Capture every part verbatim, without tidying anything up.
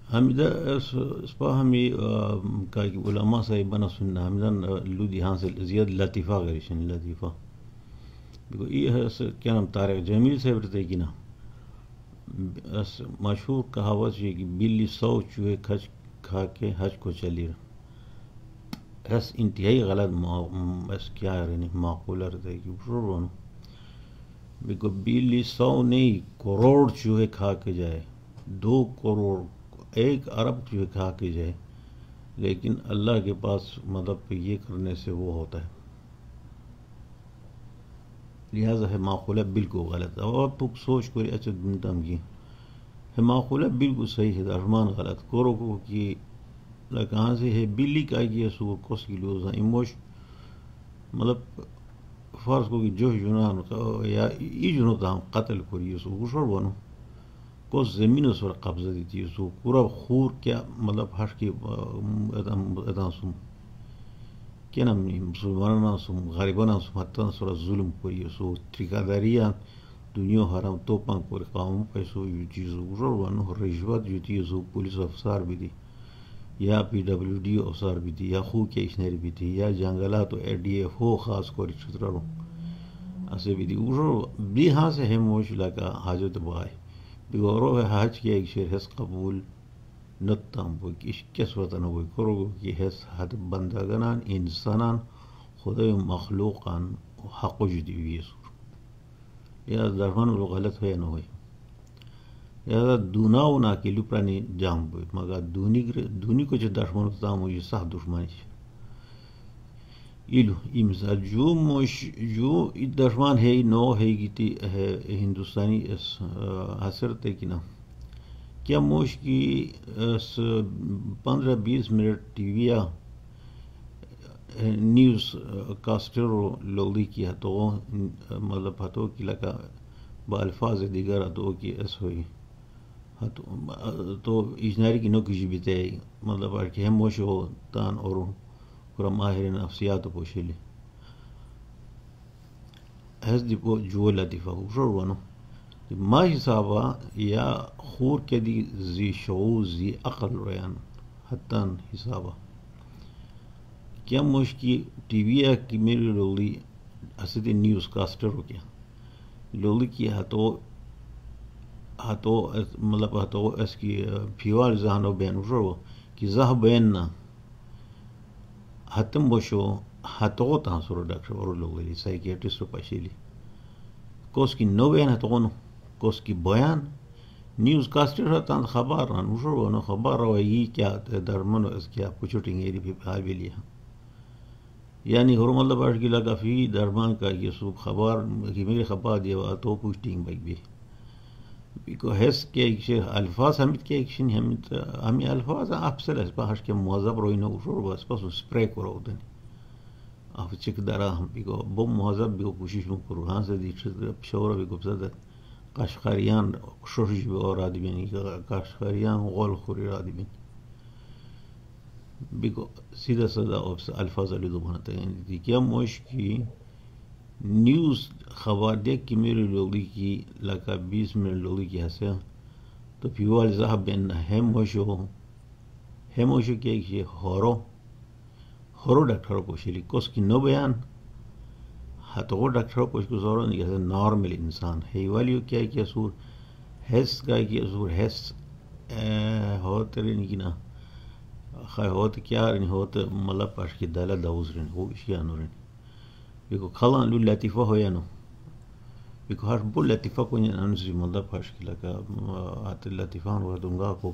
حمدہ اسپاهمی کا علماء صاحبنا سننا حمدان لودی حاصل زیاد لطیفہ غریشن لطیفہ بگو یہ ہے کیا نام طارق جمیل صاحب رہتے کی نا مشہور کہاوت ہے کہ بلی سو چوہے کھچ کھا کے حج کو چلی رہا ایس انتہائی غلط ایس کیا رہنی معقولہ رہتا ہے کہ بشور بگو بلی سو نہیں کروڑ چوہے کھا کے جائے دو کروڑ ایک ارب چوہے کھا کے جائے لیکن اللہ کے پاس مطلب یہ کرنے سے وہ ہوتا ہے لہذا ہے معقولہ بالکل غلط ہے اور آپ سوچ کوئی اچھا دنتم کی ہے معقولہ بالکل صحیح ہے درمان غلط کرو کو کہ کہاں سے ہے بلی کا یہ سو کس کی لوز ایموش مطلب فرض کو کہ جو جنان یا ای جنو تام قتل کری سو گشور بنو کس زمین اس پر قبضہ دیتی سو پورا خور کیا مطلب ہش کی ادان سم کیا نام مسلمانان سم غریبان سم حتی سورا ظلم کری سو ٹھیکاداریاں دنیا حرام توپان پر قوم پیسو یہ چیزوں گزر بنو رشوت جو تیزو پولیس افسر بھی دی یا پی ڈبلیو ڈی افسر بھی دی یا خو کے اشنری بھی دی یا جنگلات اے ڈی ایف ہو خاص کر چھتراروں ایسے بھی دی گزر بھی ہاں سے ہے موش لگا حاجت بائے بگورو ہے حج کے ایک شیر حس قبول نتام بو کش کس وطن ہوئی کرو گو کی حس حد بندگنان انسانان خدا مخلوقان حق جدی ہوئی سور یا درمان وہ غلط ہوئے نہ ہوئی یا دوناو نا کی لپرانی جام بوئی مگر دونی دونی کو جو درمان تام ہوئی صح دشمنی ایلو ای مثال جو موش جو درمان ہے نو ہے گیتی ہے ہندوستانی اس حاصر تے کی نا کیا موش کی پندرہ بیس منٹ ٹی وی نیوز کاسٹر لوگی کی ہتو مطلب ہتو کی لگا بالفاظ دیگر ہتو کی اس ہوئی ہتو تو اجناری کی نو کسی بھی تے مطلب کہ ہم موش ہو تان اور پورا ماہر نفسیات پوشیلی حس دی پو جو لطیفہ خوشور بنو ما حسابا یا خور کے دی زی شعور زی عقل ریان حتان حسابا کیا موش کی ٹی وی کی میری لولی اسدی نیوز کاسٹر ہو کیا لولی کی ہتو ہتو مطلب ہتو اس کی فیوال زہنو بین وشو کی زہ بین نا حتم بشو ہتو تاں سورو ڈاکٹر اور لولی سائیکیٹرسٹ پشیلی کوس کی نو بیان ہتو کوس کی بیان نیوز کاسٹر ہتان خبر ران وشو نو خبر رہا یہ کیا درمن اس کیا پوچھوٹنگ ایری بھی پہا بھی لیا یعنی ہر مطلب اٹھ کی لگا فی درمان کا یہ سو خبر کی میرے خبر دیا تو پوچھٹنگ بھائی بھی بیکو حس کے ایک شے الفاظ ہمت کے ایک شن ہمت ہمیں الفاظ افسر اس پاش کے موظب روئی نو وشو بس پس سپرے کرو دن اف چک درا ہم بیکو بم موظب بیکو کوشش نو کرو ہاں سے دی شورا بیکو بزد قشقریان شوشش بھی اور آدمی قشقریان غول خوری آدمی بیکو سیدھا سادہ الفاظ علی دو بناتے ہیں کیا موش کی نیوز خبر دیکھ کی میری لوگی کی لگا بیس منٹ لوگی کی حسیا تو پیوال صاحب بین ہے موشو ہے موشو کیا کہ ہورو ہورو ڈاکٹروں پوشیلی کس کی نو بیان ہتو ڈاکٹروں پوش کو زورو نہیں کہتے نارمل انسان ہے والیو کیا کیا سور حس کا کیا سور حس ہوتے رہنی کی نا خواہ ہوتے کیا رہنی ہوتے مطلب پاش کی دالا داوز رہنی ہو اشیاء نو رہنی بیکو کھلان لو لطیفہ ہویا نو بیکو ہر بو لطیفہ کو نہیں انسی مطلب پاش کی لگا آتے لطیفان ہوا دنگا کو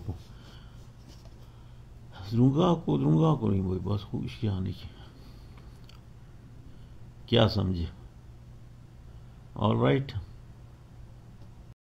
دنگا کو دنگا کو نہیں ہوئی بس خوب اشیاء نہیں کی کیا سمجھے آل رائٹ